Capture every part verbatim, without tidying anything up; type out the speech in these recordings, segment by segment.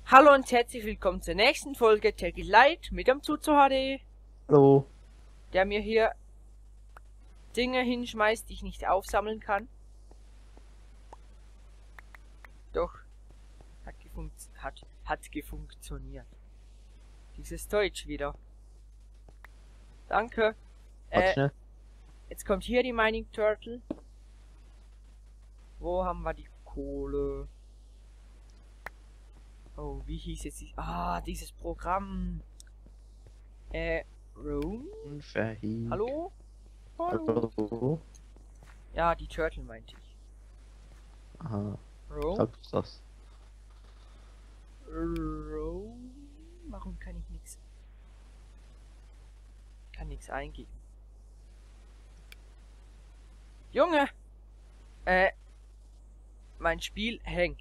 Hallo und herzlich willkommen zur nächsten Folge Take It Light mit dem Zuzu H D, Hallo. der mir hier Dinge hinschmeißt, die ich nicht aufsammeln kann. Doch, hat, gefunkt, hat, hat gefunktioniert. Dieses Deutsch wieder. Danke. Warte Äh, schnell. jetzt kommt hier die Mining Turtle. Wo haben wir die Kohle? Oh, wie hieß jetzt die... Ah, dieses Programm. Äh, Room? Unverhegt. Hallo? Hallo? Hallo. Ja, die Turtle meinte ich. Aha. Roam? Sagst du das? Roam? Warum kann ich nichts... Kann nichts eingeben. Junge! Äh... Mein Spiel hängt.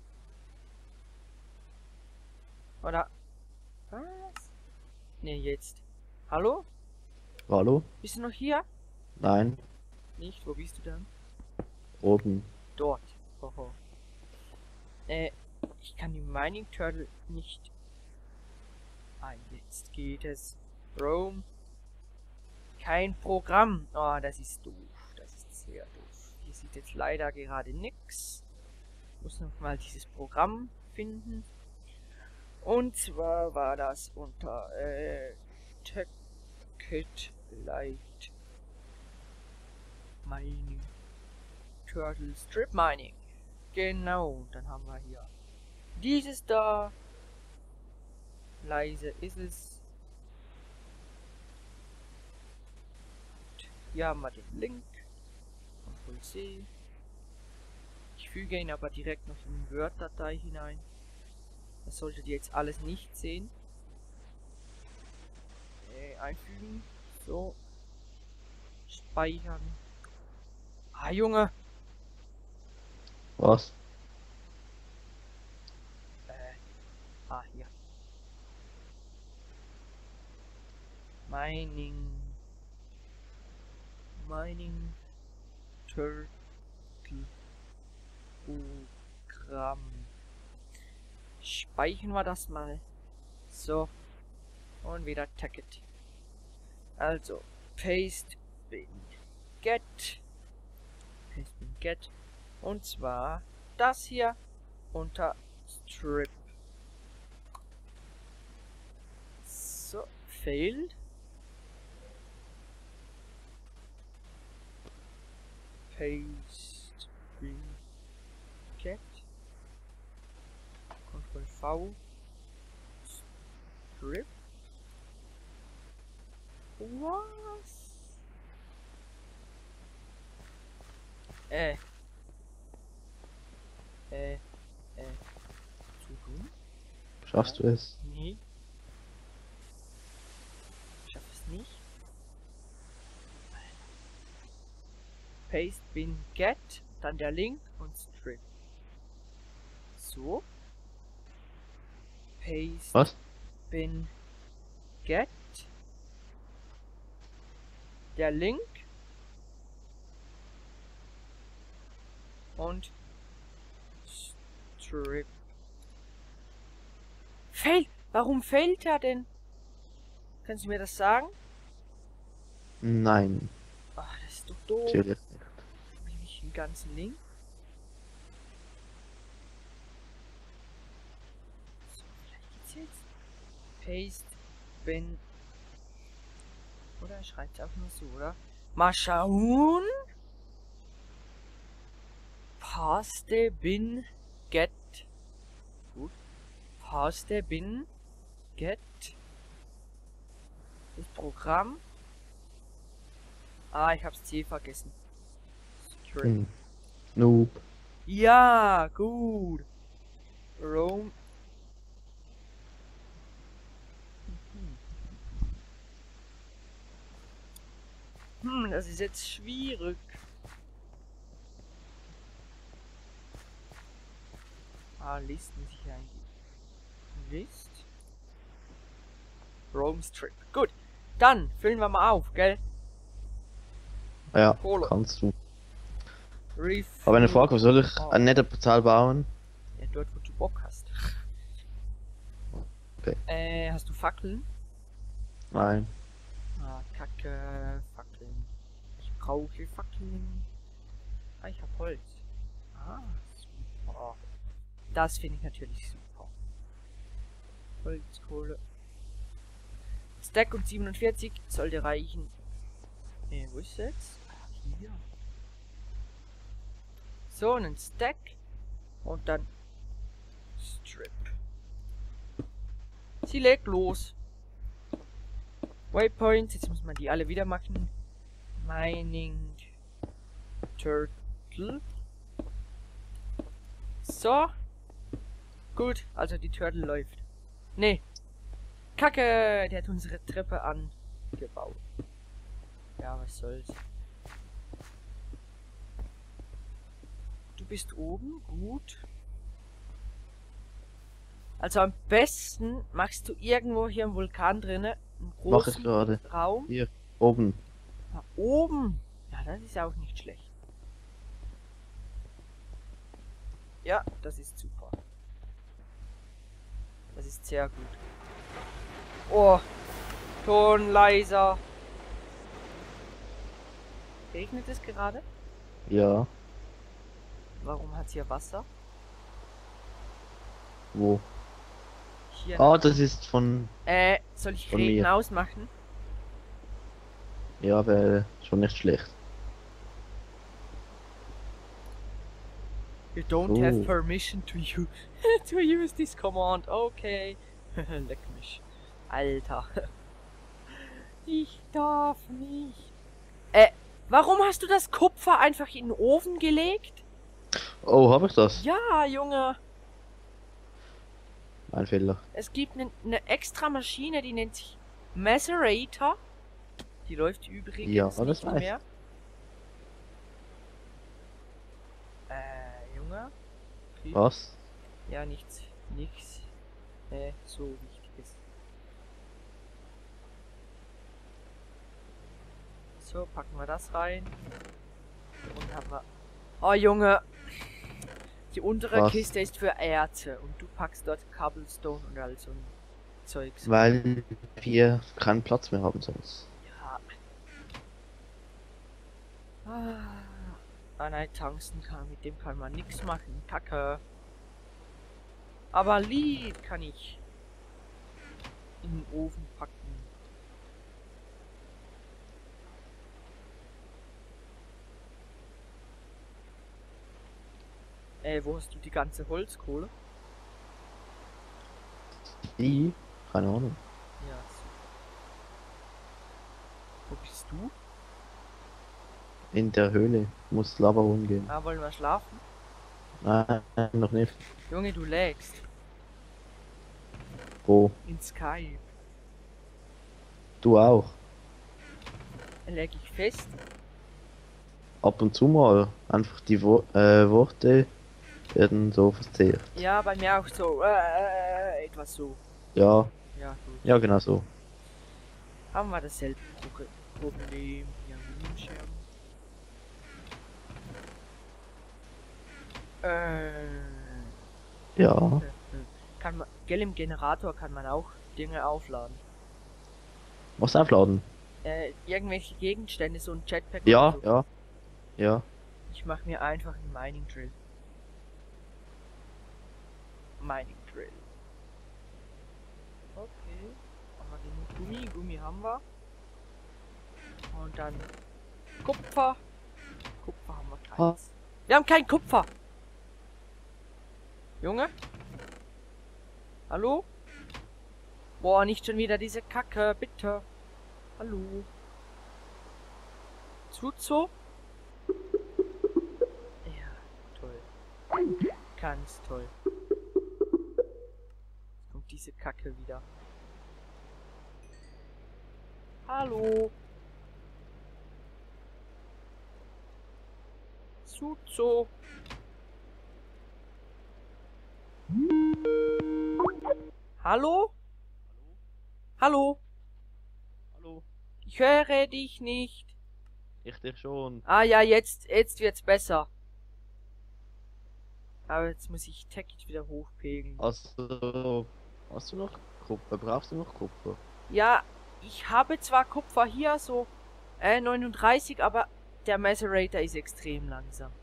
Oder... Was? Ne, jetzt. Hallo? Hallo? Bist du noch hier? Nein. Nicht? Wo bist du dann? Oben. Dort. Hoho. Äh, ich kann die Mining Turtle nicht... Ah, jetzt geht es. Roam. Kein Programm. Oh, das ist doof. Das ist sehr doof. Hier sieht jetzt leider gerade nix. Muss noch mal dieses Programm finden. Und zwar war das unter äh, Take It Light Mining Turtle Strip Mining. Genau, dann haben wir hier dieses da. Leise ist es. Hier haben wir den Link. Ctrl C. Ich füge ihn aber direkt noch in die Word-Datei hinein. Das solltet ihr jetzt alles nicht sehen. Äh, einfügen. So. Speichern. Ah, Junge. Was? Äh. Ah, hier. Mining. Mining. Turtle. Programm. Speichern wir das mal. So. Und wieder Ticket. Also. Paste bin get. Paste bin get. Und zwar das hier unter Strip. So. Failed. Paste bin get. Ctrl V. Strip. Was? Äh. Äh. Äh. Zu tun? Schaffst du es? Nee. Ich schaff es nicht. Paste bin get. Dann der Link und Strip. So. Paste Was? bin get. Der Link. Und Strip. Fail! Warum fällt er denn? Kannst du mir das sagen? Nein. Ach, das ist doch doof. Natürlich nicht. Will ich den ganzen Link? So, vielleicht geht's jetzt. Paste bin. Oder er schreibt es auch nur so, oder? Mal schauen. Paste bin get. Gut. Paste bin get. Das Programm. Ah, ich hab's C vergessen. Hm. Noob. Ja, gut. Roam. Hm, das ist jetzt schwierig. Ah, Listen sich eingeben. List. Roam Strip. Gut. Dann füllen wir mal auf, gell? Ja, Kohle. kannst du. Refill. Aber eine Frage, soll ich Oh. ein netter Portal bauen? Ja, dort wo du Bock hast. Okay. Äh, hast du Fackeln? Nein. Ah, Kacke, Fackeln. Ich brauche Fackeln. Ah, ich hab Holz. Ah, super. Das finde ich natürlich super. Holzkohle. Stack und siebenundvierzig sollte reichen. Äh, wo ist jetzt? Ah, hier. So, einen Stack. Und dann Strip. Sie legt los. Waypoints, jetzt muss man die alle wieder machen. Mining Turtle. So. Gut, also die Turtle läuft. Nee. Kacke, der hat unsere Treppe angebaut. Ja, was soll's. Du bist oben, gut. Also am besten machst du irgendwo hier im Vulkan drinne einen Mach ich großen gerade. Raum. Hier, oben. Da oben. Ja, das ist auch nicht schlecht. Ja, das ist super. Das ist sehr gut. Oh, Ton leiser. Regnet es gerade? Ja. Warum hat hier Wasser? Wo? Hier. Ah, das ist von. Äh, soll ich Von Regen mir. ausmachen? Ja, wäre schon nicht schlecht. You don't So. have permission to use to use this command. Okay. Leck mich. Alter. Ich darf nicht. Äh, warum hast du das Kupfer einfach in den Ofen gelegt? Oh, habe ich das? Ja, Junge. Mein Fehler. Es gibt eine ne extra Maschine, die nennt sich Macerator. Die läuft übrigens Ja, das nicht weiß ich. mehr. Äh, Junge. Okay. Was? Ja, nichts. Nichts. Äh, so wichtiges. So, packen wir das rein. Und haben wir... Oh, Junge. Die untere Was? Kiste ist für Erze. Und du packst dort Cobblestone und all so ein Zeugs. Weil wir keinen Platz mehr haben sonst. Ja. Ah, ah nein, Tungsten kann, mit dem kann man nichts machen. Kacke. Aber Lied kann ich in den Ofen packen. Äh, wo hast du die ganze Holzkohle? Die? Keine Ahnung. Ja. So. Wo bist du? In der Höhle. Muss Lava rumgehen. Ah, wollen wir schlafen? Nein, noch nicht. Junge, du lägst. Wo? In Skype. Du auch. Leg ich fest. Ab und zu mal. Einfach die Wo äh, Worte werden so verzehrt. Ja, bei mir auch so. Äh, etwas so. Ja, Ja, gut. ja genau so. Haben wir dasselbe Pro- Problem. Ja, Bildschirm. Äh. Ja. Kann man. Gell, im Generator kann man auch Dinge aufladen. Was aufladen? Äh, irgendwelche Gegenstände, so ein Jetpack. Ja, oder so. ja. Ja. Ich mache mir einfach einen Mining Drill. Mining Drill. Okay. Haben wir genug Gummi? Gummi haben wir. Und dann Kupfer. Kupfer haben wir keins. Wir haben kein Kupfer. Junge? Hallo? Boah, nicht schon wieder diese Kacke, bitte. Hallo? Zuzo? Ja, toll. Ganz toll. Jetzt kommt diese Kacke wieder. Hallo? Zuzo? Hallo? Hallo? Hallo. Ich höre dich nicht. Ich dich schon. Ah ja, jetzt, jetzt wird's besser. Aber jetzt muss ich Tech wieder hochpegeln. Also, hast du noch Kupfer. Brauchst du noch Kupfer? Ja, ich habe zwar Kupfer hier, so äh, neununddreißig, aber der Macerator ist extrem langsam.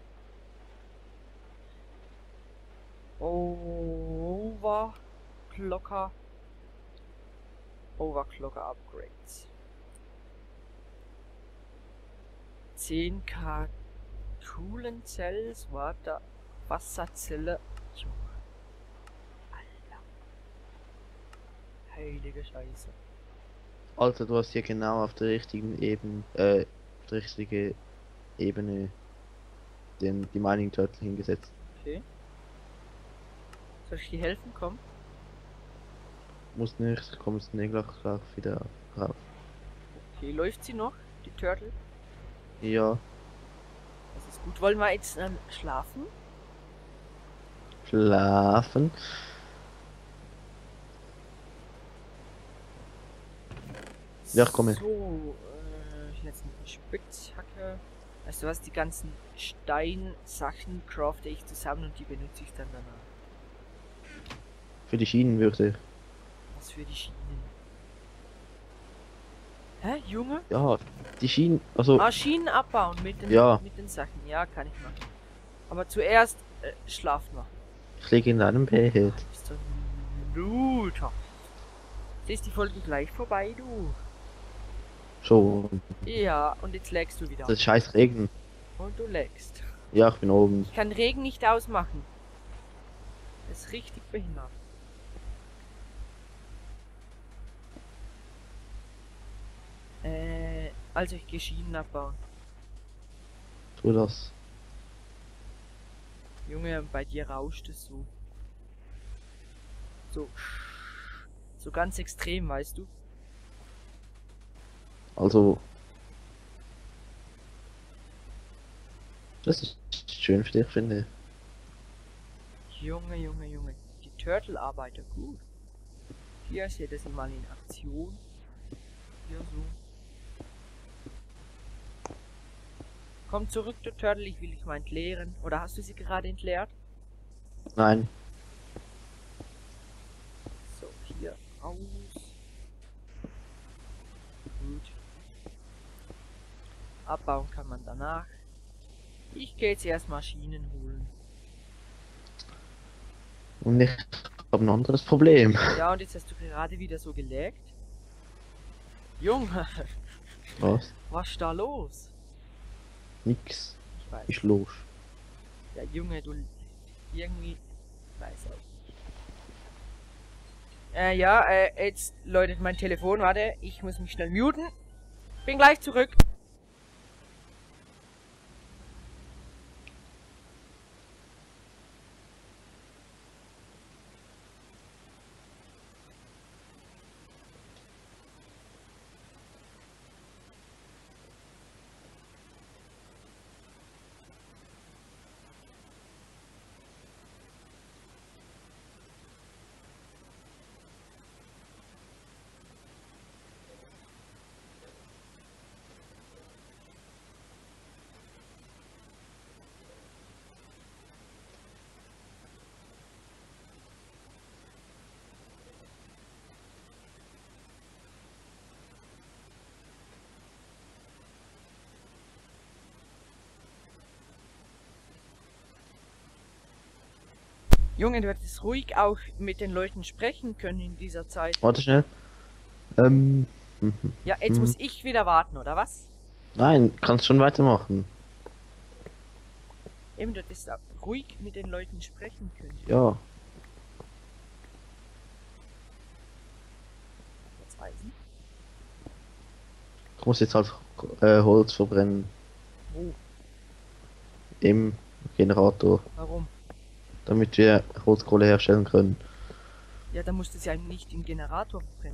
Overclocker. Overclocker Upgrades. zehn K Coolant Cells, Water, Wasserzelle. Junge. Alter. Heilige Scheiße. Alter, du hast hier genau auf der richtigen Ebene, äh, auf der richtige Ebene den, die Mining Turtle hingesetzt. Okay. Soll ich dir helfen? Komm. Muss nicht, ich komme jetzt nicht gleich, gleich wieder rauf. Okay, läuft sie noch? Die Turtle? Ja, Das ist gut. Wollen wir jetzt dann schlafen? schlafen. Ja, ich komme. So, äh, jetzt eine Spitzhacke. Weißt du was, die ganzen Steinsachen crafte ich zusammen und die benutze ich dann danach. Für die Schienen würde ich. Was für die Schienen? Hä, Junge? Ja, die Schienen, also, Ah, Schienen abbauen mit den, Ja. mit den Sachen. Ja, kann ich machen. Aber zuerst äh, schlafen wir. ich liege in einem Bett. Du bist so ein Looter. Ist die Folge gleich vorbei, du? Schon. Ja, und jetzt lagst du wieder. Das ist scheiß Regen. Und du lagst. Ja, ich bin oben. Ich kann Regen nicht ausmachen. Das ist richtig behindert. Äh, also ich gehe Schienen abbauen. Tu das. Junge, bei dir rauscht es so. So. So ganz extrem, weißt du? Also. Das ist schön für dich, finde ich. Junge, Junge, Junge. Die Turtle arbeitet gut. Hier seht ihr sie mal in Aktion. Hier so. Komm zurück, du Turtle, ich will dich mal entleeren. Oder hast du sie gerade entleert? Nein. So, hier raus. Gut. Abbauen kann man danach. Ich gehe jetzt erst Maschinen holen. Und ich habe ein anderes Problem. Ja, und jetzt hast du gerade wieder so gelaggt. Junge, Was? was ist da los? Nix. Ich weiß. Ist los. Ja, Junge, du irgendwie. Ich weiß auch nicht. Äh, ja, äh, jetzt läutet mein Telefon. Warte, ich muss mich schnell muten. Bin gleich zurück. Junge, du hättest ruhig auch mit den Leuten sprechen können in dieser Zeit. Warte schnell. Ähm. mhm. Ja, jetzt Mhm. muss ich wieder warten, oder was? Nein, kannst schon weitermachen. Eben, du hättest auch ruhig mit den Leuten sprechen können. Ja. Jetzt Eisen. Ich muss jetzt halt äh, Holz verbrennen. Wo? Im Generator. Warum? Damit wir Holzkohle herstellen können. Ja, dann musst du es ja nicht im Generator verbrennen.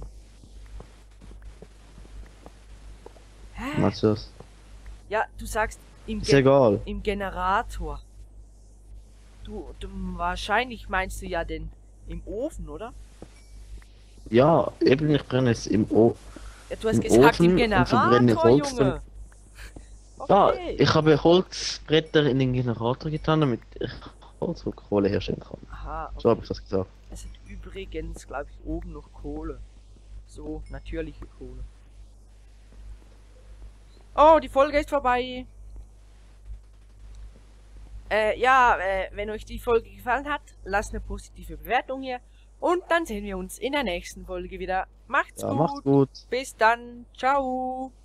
Hä? Meinst du das? Ja, du sagst im, Ist Ge egal. im Generator. Du, du, wahrscheinlich meinst du ja den im Ofen, oder? Ja, eben, ich brenne es im O. Ja, du hast Im gesagt im Ofen und verbrenne Generator, Holz Junge. Ja, Okay. ich habe Holzbretter in den Generator getan, damit ich Holzkohle herstellen kann. Aha, okay. So habe ich das gesagt. Also, übrigens, glaube ich, oben noch Kohle. So, natürliche Kohle. Oh, die Folge ist vorbei. Äh, ja, äh, wenn euch die Folge gefallen hat, lasst eine positive Bewertung hier. Und dann sehen wir uns in der nächsten Folge wieder. Macht's Ja, gut. macht's gut. Bis dann. Ciao.